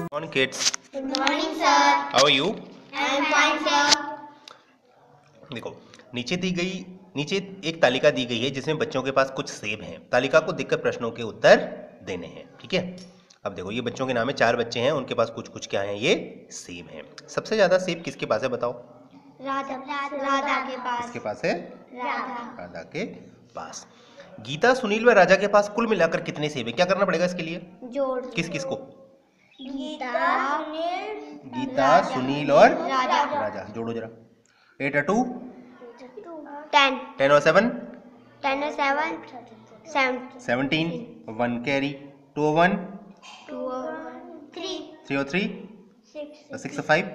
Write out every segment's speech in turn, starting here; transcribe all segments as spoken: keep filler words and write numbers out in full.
Good morning, kids. Good morning, sir. How are you? I am fine, sir. देखो, नीचे दी गई नीचे एक तालिका दी गई है जिसमें बच्चों के पास कुछ सेब हैं। तालिका को देखकर प्रश्नों के उत्तर देने हैं। ठीक है, अब देखो ये बच्चों के नाम है, चार बच्चे हैं, उनके पास कुछ कुछ क्या है, ये सेब हैं। सबसे ज्यादा सेब किसके पास है बताओ? राधा राधा के पास। किसके पास है? राधा राधा के पास। गीता, सुनील व राजा के पास कुल मिलाकर कितने सेब हैं? क्या करना पड़ेगा इसके लिए? जोड़। किस किस को? गीता, सुनील, गीता, सुनील और राजा। राजा जोड़ो जरा। एट और टू टेन। टेन और सेवन टेन और seven seven. Seventeen. One carry. Two और वन टू और थ्री। थ्री और थ्री सिक्स। सिक्स और फाइव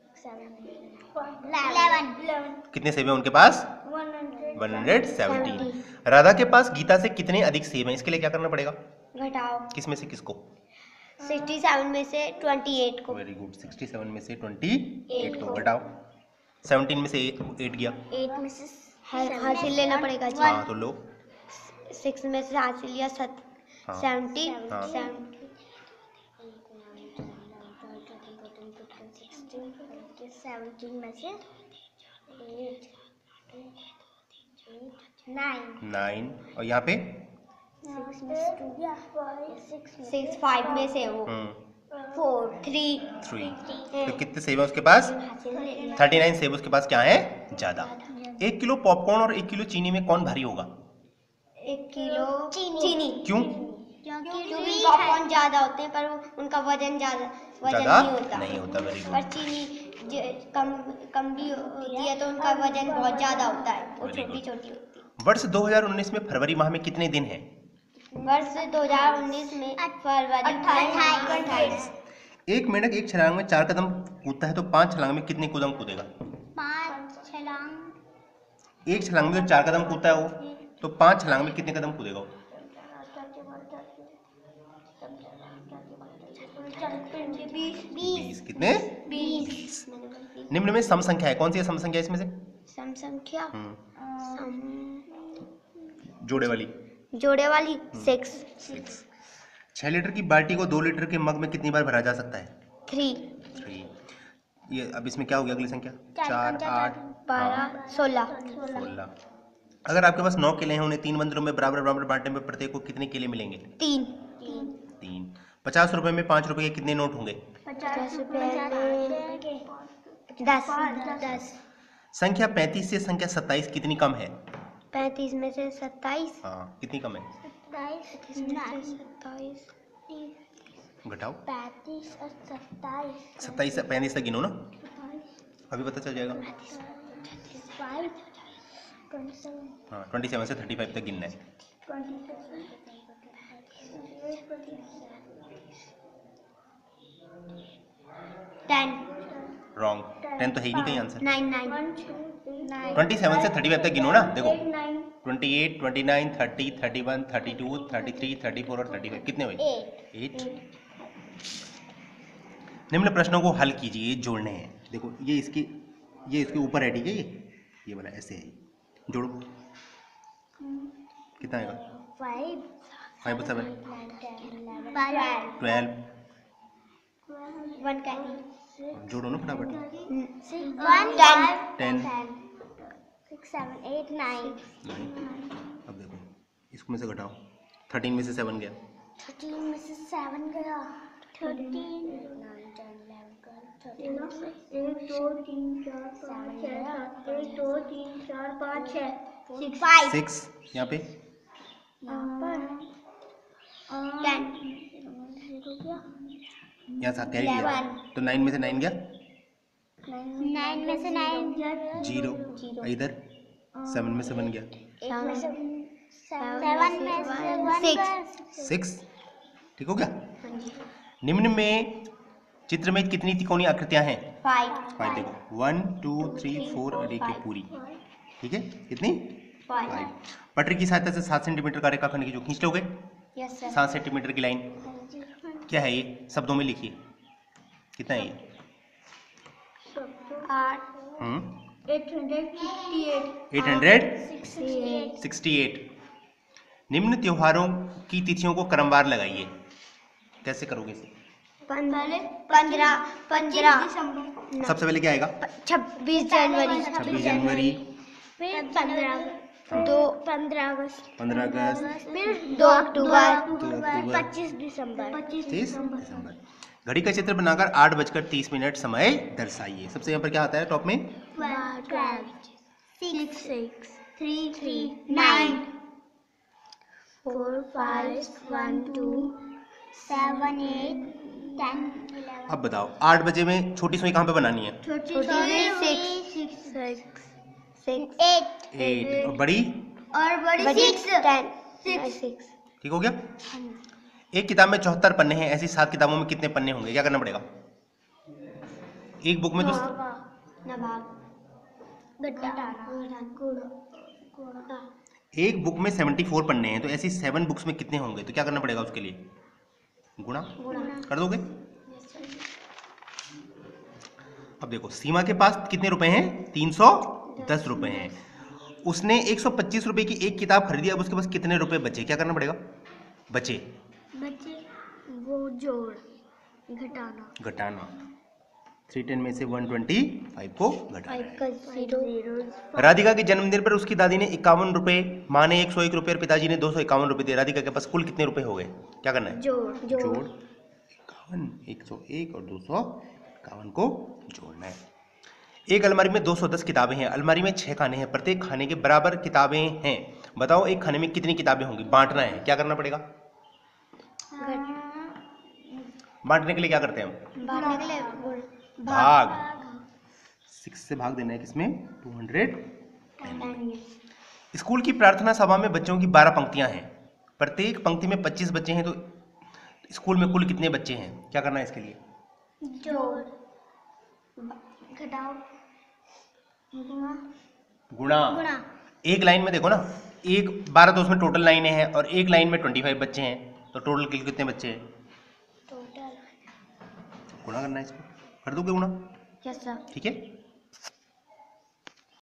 इलेवन। कितने सेब हैं उनके पास? One hundred seventeen. राधा के पास गीता से कितने अधिक सेब हैं? इसके लिए क्या करना पड़ेगा? घटाओ। किस में से किसको? सिक्सटी सेवन में से ट्वेंटी एट को। Very good. सिक्सटी सेवन में से ट्वेंटी एट को घटाओ। सेवनटीन में से एट गया। एट में से हासिल लेना पड़ेगा जी। हाँ तो लो। सिक्स में से हासिल लिया सत हाँ। सेवेंटी। हाँ। सेवनटीन में से एट नाइन। नाइन और यहाँ पे सिक्स में से टू गया। सिक्स फाइव में से वो फोर थ्री थ्री। तो कितने सेब हैं उसके पास? थर्टी नाइन सेब उसके पास क्या है? ज्यादा। एक किलो पॉपकॉर्न और एक किलो चीनी में कौन भारी होगा? एक किलो चीनी। क्यों? क्योंकि पॉपकॉर्न ज्यादा होते हैं पर उनका वजन ज्यादा वजन ज्यादा नहीं होता। नहीं होता। वेरी पर गुड। चीनी कम कम भी होती है तो उनका वजन बहुत ज्यादा होता है, वो Very छोटी good. छोटी होती है। वर्ष दो हज़ार उन्नीस में फरवरी माह में कितने दिन हैं? वर्ष दो हज़ार उन्नीस में फरवरी अट्ठाईस। एक मेंढक एक छलांग में चार कदम कूदता है तो पांच छलांग में कितने कदम कूदेगा? पाँच छलांग। एक छलांग में तो चार कदम कूदता है वो, तो पांच छलांग में कितने कदम कूदेगा वो? बीस। कितने? बीस। निम्न में सम संख्या है, कौन सी है सम संख्या इसमें से? सम संख्या जोड़े वाली। जोड़े वाली सिक्स। सिक्स। छह लीटर की बाल्टी को दो लीटर के मग में कितनी बार भरा जा सकता है? थ्री। थ्री। ये अब इसमें क्या हो गया अगली संख्या? चार, आठ, बारह, सोलह। सोलह। अगर आपके पास नौ केले हैं, उन्हें तीन बंदरों में बराबर बराबर बांटने में प्रत्येक को कितने केले मिलेंगे? तीन। तीन। पचास रुपए में पाँच रुपए के कितने नोट होंगे? पचास रुपए में दस। दस। संख्या पैंतीस से संख्या सत्ताईस कितनी कम है? पैंतीस में से सत्ताईस। हाँ, कितनी कम है? सत्ताईस। घटाओ। पैंतीस और सत्ताईस। सत्ताईस से पैंतीस तक गिनो ना, अभी पता चल जाएगा। हाँ, ट्वेंटी सेवन से थर्टी फाइव तक गिनना है। टेन। रॉन्ग। टेन तो है ही नहीं कहीं answer. Nine. Nine. Twenty seven से थर्टी फाइव तक गिनो ना, देखो twenty eight, twenty nine, thirty, thirty one, thirty two, thirty three, thirty four और थर्टी फाइव कितने हुए? एट। निम्न प्रश्नों को हल कीजिए, ये जोड़ने हैं। देखो ये इसके ये इसके ऊपर है, ठीक है, ये ये वाला ऐसे है, जोड़ो। कितना आएगा? फाइव। फाइव और seven twelve. Twelve. One carry. जोड़ो ना फटाफट। One ten. Ten. Six seven eight nine. अब देखो इसको में से घटाओ। थर्टीन में से सेवन गया। थर्टीन में से सेवन गया। थर्टीन। एक दो तीन चार पाँच छः। एक दो तीन चार पाँच छः। सिक्स। फाइव। सिक्स। यहाँ पे टेन। यहाँ सात कैरी गया, तो नाइन में से नाइन गया। नाइन में से नाइन जीरो। इधर सेवन में से वन गया। सेवन में से वन सिक्स। सिक्स। ठीक हो गया। निम्न में चित्र में कितनी त्रिकोणीय आकृतियां हैं? फाइव। फाइव। देखो वन टू थ्री फोर और एक ये पूरी, ठीक है, कितनी? फाइव। पटरी की सहायता से सात सेंटीमीटर का रेखाखंड खींचो। खींच लोगे? Yes sir. सात सेंटीमीटर की लाइन क्या है ये? शब्दों में लिखिए, कितना है ये? आठ। Hmm eight hundred sixty eight. Eight hundred sixty eight. निम्न त्योहारों की तिथियों को क्रमवार लगाइए। कैसे करोगे इसे? पहले पंद्रह पंद्रह दिसंबर, सबसे पहले क्या आएगा? छब्बीस जनवरी, छब्बीस जनवरी, फिर पंद्रह दो पंद्रह अगस्त, पंद्रह अगस्त, फिर दो अक्टूबर, दो अक्टूबर, पच्चीस दिसंबर, पच्चीस दिसंबर। घड़ी का चित्र बनाकर आठ बजकर तीस मिनट समय दर्शाइए। सबसे यहाँ पर क्या आता है टॉप में? Six six three three nine four five one two seven eight ten eleven. अब बताओ आठ बजे में छोटी सुई कहाँ पे बनानी है? छोटी सिक्स सिक्स एट एट। और बड़ी? और बड़ी सिक्स टेन सिक्स। ठीक हो गया। एक किताब में चौहत्तर पन्ने हैं, ऐसी सात किताबों में कितने पन्ने होंगे? क्या करना पड़ेगा? एक बुक में तो एक बुक में चौहत्तर पन्ने हैं, तो ऐसी सेवन बुक्स में कितने होंगे? तो क्या करना पड़ेगा उसके लिए? गुणा कर दोगे? अब देखो सीमा के पास कितने रुपए हैं? तीन सौ दस रुपए हैं। उसने एक सौ पच्चीस रुपए की एक किताब खरीदी, अब उसके पास कितने रुपए बचे? क्या करना पड़ेगा? बचे बचे वो जोड़ घटाना घटाना थ्री टेन में से वन ट्वेंटी फाइव को घटाना है। जीरो। राधिका के जन्मदिन पर उसकी दादी ने इक्यावन रुपए, माँ ने एक सौ एक रुपए और पिताजी ने दो सौ इक्यावन रुपए दिए। राधिका के पास कुल कितने रुपए हो गए? क्या करना है? जोड़ जोड़ इक्यावन, एक सौ एक और दो सौ इक्यावन को जोड़ना है। एक अलमारी में दो सौ दस किताबें हैं, अलमारी में छह खाने हैं, प्रत्येक खाने के बराबर किताबें हैं। बताओ एक खाने में कितनी किताबें होंगी? बांटना है। क्या करना पड़ेगा? बांटने के लिए क्या करते हैं हम? बांटने के लिए भाग। सिक्स से भाग देना है किसमें? Two hundred. स्कूल की प्रार्थना सभा में बच्चों की बारह पंक्तियां हैं, प्रत्येक पंक्ति में पच्चीस बच्चे हैं, तो स्कूल में कुल कितने बच्चे हैं? क्या करना है इसके लिए? जोड़ घटाओ गुणा। गुणा। एक लाइन में देखो ना, एक बारह तो उसमें टोटल लाइनें हैं और एक लाइन में ट्वेंटी फाइव बच्चे हैं, तो टोटल कितने बच्चे हैं? टोटल गुणा करना है इसको, कर दोगे गुणा? Yes sir. ठीक है।